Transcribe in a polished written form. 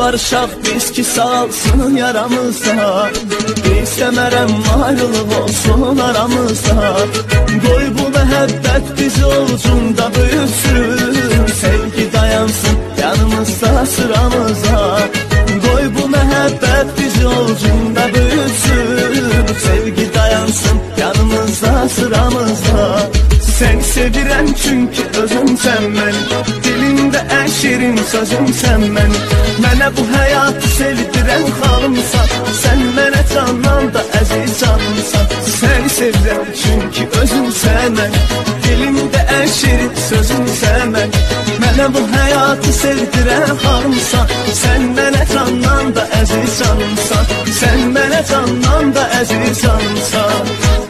barışaq biz ki salsın yaramızda. İstəmərəm ayrılıq olsun aramızda. Qoy bu məhəbbət bizi ovucunda büyütsün. Sevgi dayansın yanımızda sıramızda. Qoy bu məhəbbət bizi ovucunda büyütsün. Sevgi dayansın yanımızda sıramızda. Sen sevirəm çünkü özüm sən mənim. Dilimdə ən şirin sözüm sən mənim. Mənə bu həyatı sevdirən xalımsan. Sən mənə candan da əziz canımsan. Səni sevirəm çünkü özüm sən mənim. Dilimdə ən şirin sözüm sən mənim. Mənə bu həyatı sevdirən xalımsan. Sən mənə candan da əziz canımsan. Sən mənə candan da əziz canımsan.